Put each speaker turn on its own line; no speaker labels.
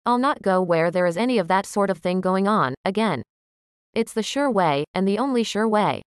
I'll not go where there is any of that sort of thing going on, again. It's the sure way, and the only sure way.